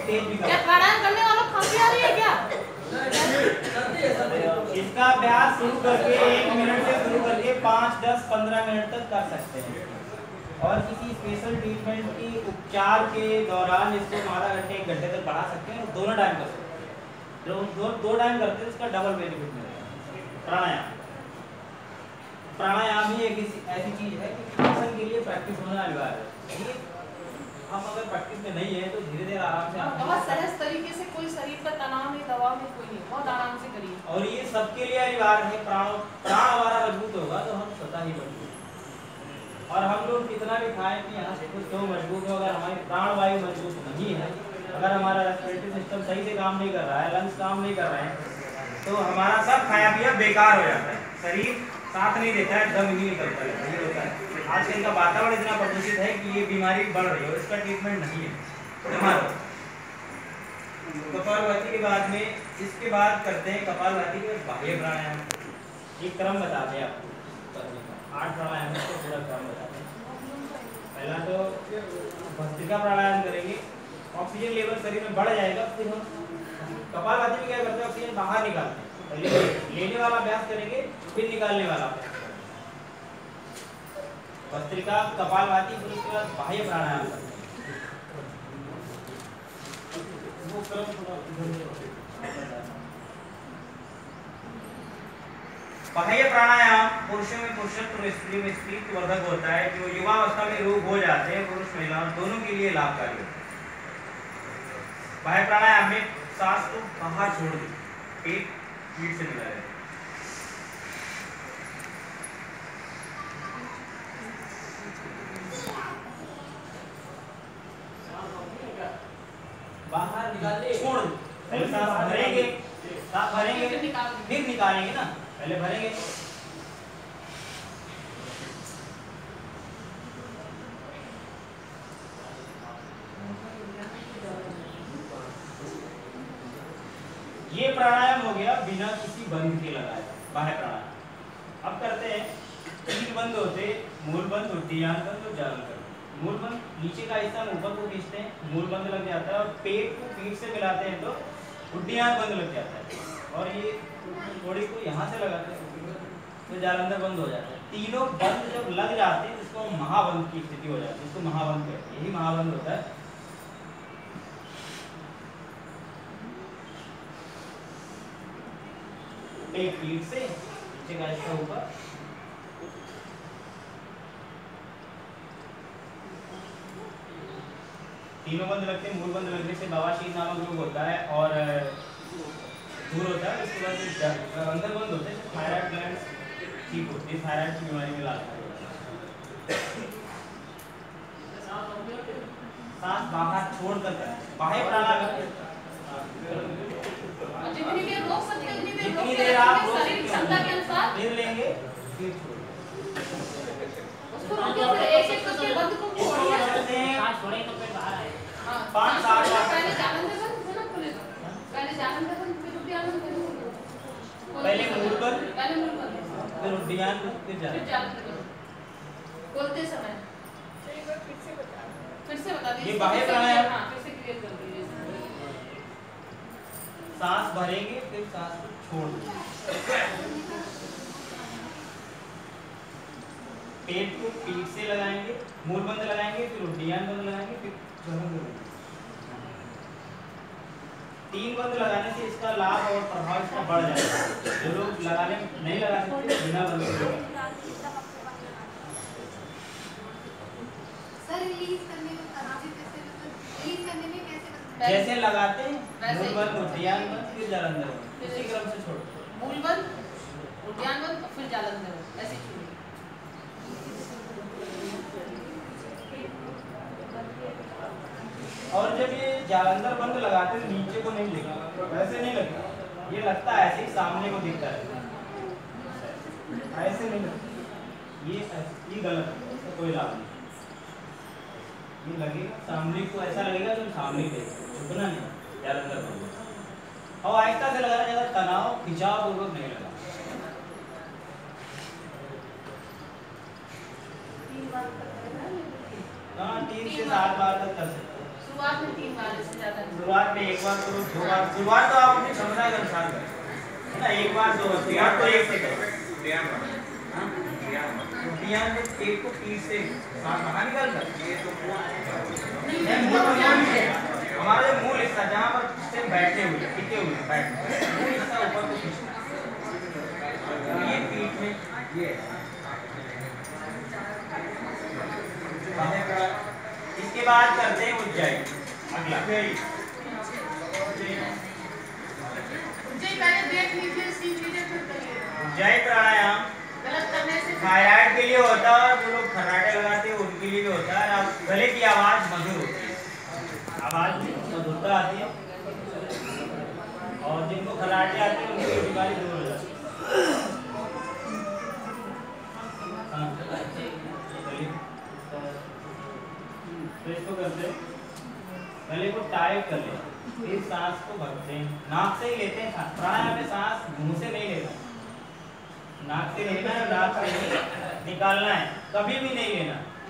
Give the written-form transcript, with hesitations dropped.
तेज भी क्या प्राणायाम करने वालों को खांसी आ रही है क्या? इसका अभ्यास शुरू करके 1 मिनट से शुरू करके 5, 10, 15 मिनट तक कर सकते हैं। और किसी स्पेशल ट्रीटमेंट की उपचार के दौरान इसको आधा घंटे 1 घंटे तक बढ़ा सकते हैं और दोनों टाइम कर सकते हैं। जो दो टाइम करते हैं उसका डबल बेनिफिट मिलेगा। प्राणायाम ही एक ऐसी चीज है कि आसन के लिए प्रैक्टिस होना अनिवार्य है। हम अगर प्रैक्टिस में नहीं है तो धीरे धीरे आराम से बहुत सहज तरीके से, कोई शरीर पर तनाव नहीं, दबाव नहीं, कोई नहीं, बहुत आराम से करिए। और ये सबके लिए अनिवार्य है। प्राण हमारा मजबूत होगा तो हम स्वतः ही मजबूत। और हम लोग कितना भी खाएं कि यहाँ से कुछ तो मजबूत हो, अगर हमारी प्राणवायु मजबूत नहीं है, अगर हमारा रेस्पिरेटरी सिस्टम सही से काम नहीं कर रहा है, लंग्स काम नहीं कर रहे हैं, तो हमारा सब खाया पिया बेकार हो जाता है। शरीर साथ नहीं देता है, दम ही निकलता है, ये होता है। आजकल का वातावरण इतना प्रदूषित है कि ये बीमारी बढ़ रही है और इसका ट्रीटमेंट नहीं है। कपालभाति के बाद में, इसके बाद करते हैं कपालभाति के बाह्य प्राणायाम। एक क्रम बताते हैं आपको, 8 प्राणायाम को पूरा क्रम बताते हैं। पहला तो भस्त्रिका प्राणायाम करेंगे, ऑक्सीजन लेवल शरीर में बढ़ जाएगा। फिर हम कपालभाति में क्या करते हैं, ऑक्सीजन बाहर निकालते हैं। पहले लेने वाला अभ्यास करेंगे, फिर निकालने वाला अभ्यास करेंगे। भस्त्रिका, कपालभाति, फिर उसके बाद बाह्य प्राणायाम करते हैं। बाह्य प्राणायाम पुरुषों में पुरुषत्व और स्त्री में स्त्रीत्व वर्धक होता है। जो युवावस्था में रोग हो जाते हैं, पुरुष महिला दोनों के लिए लाभकारी होता है। बाह्य प्राणायाम में सांस को बाहर छोड़ दो, पेट पीठ से मिला रहे। बाहर निकाल छोड़ दो। पहले सांस भरेंगे, फिर निकालेंगे ना, पहले भरेंगे। ये प्राणायाम हो गया बिना किसी बंध के लगाए, बाह्य प्राणायाम। अब करते हैं 3 बंद होते, मूल बंद, उद्दीयान बंद और जालन बंद। मूल बंद नीचे का हिस्सा ऊपर को खींचते हैं, मूल बंद लग जाता है, और पेट को पीठ से मिलाते हैं तो उद्दीयान बंद लग जाता है। और ये थोड़ी को यहाँ से लगाते हैं तो जालंधर बंद हो जाता है। तीनों बंद जब लग जाते हैं इसको महाबंद की स्थिति हो जाती है, इसको महाबंद कहते हैं। यही महाबंद होता है। पेट पीठ से नीचे का हिस्सा ऊपर, तीनों बंद लगते हैं। मूल बंद लगने से बवासीर नामक रोग होता है और दूर होता है। उसके बाद अंदर बंद होते हैं, थायराइड ग्लैंड ठीक होती है, थायराइड की बीमारी में इलाज होता है। सांस बाहर छोड़कर बाह्य प्राणायाम जितनी देर रोक सकते हैं जितनी देर आप शरीर क्षमता के अनुसार फिर लेंगे, फिर उसको रोकिए, फिर एक-एक करके बंद को छोड़िए। सांस छोड़ेंगे तो फिर बाहर आएगा। हां, 5-7 बार पहले जालंधर बंद ना खुलेगा, पहले जालंधर बंद, फिर उद्दीयान बंद। पहले मूल बंद, पहले मूल बंद, फिर उद्दीयान, फिर जालंधर बोलते समय फिर से बता दीजिए। ये बाह्य प्राणायाम। हां, फिर से क्लियर कर दीजिए। सांस भरेंगे, फिर सांस को छोड़ देंगे। पेट को पीठ से लगाएंगे, मूल बंद लगाएंगे, फिर उद्दीयान बंद लगाएंगे, फिर जालंधर बंद। 3 बंद लगाने से इसका लाभ और प्रभाव इसका बढ़ जाएगा। जो लोग लगाने नहीं लगा सकते बिना बंद के सर रिलीज करने में जैसे लगाते हैं, मूल बंद, उद्दीयान बंद, फिर जालंधर बंद, इसी क्रम से छोड़ते हैं। मूल बंद, उद्दीयान बंद, फिर जालंधर बंद, ऐसे छोड़िए। और जब ये जालंधर बंद लगाते हैं नीचे को नहीं लगता, वैसे नहीं लगता, ये लगता है ऐसे ही सामने को दिखता है, ऐसे नहीं लगता। ये गलत है, इसका कोई लाभ नहीं। ये लगेगा सामने को, ऐसा लगेगा जो सामने देख, झुकना नहीं, जालंधर बंद। और आहिस्ता से लगाना, ज़्यादा तनाव खिंचाव पूर्वक नहीं लगा। 3 से 7 बार तक कर सकते हैं। शुरुआत में 3 बार, इससे ज्यादा नहीं। शुरुआत में 1 बार करो, 2 बार। शुरुआत तो आप अपनी क्षमता के अनुसार करें, है ना। 1 बार 2 बार, शुरुआत तो 1 से करें। ध्यान में 1 को 30 से सांस बाहर निकाल कर हमारा जो मूल हिस्सा जहाँ पर से बैठे हुए टिके हुए बैठे मूल हिस्सा ऊपर को खींचना, ये पीठ में ये इसके बाद करते हैं उज्जैन। अगला पहले देख लीजिए, सीख लीजिए, फिर करिए। उज्जैन प्राणायाम गलत करने से थायराइड के लिए होता है, जो लोग खर्राटे लगाते हैं उनके लिए भी होता है। अब गले की आवाज मधुर होती है, आवाज में मधुरता आती है, और जिनको खर्राटे आते हैं उनकी बीमारी दूर हो जाती है। तो इसको करते गले को टाइट कर ले, फिर सांस को भरते हैं, नाक से ही लेते हैं सांस। प्राणायाम में सांस मुंह से नहीं लेना, नाक से लेना है, नाक से नहीं निकालना है, कभी भी नहीं लेना।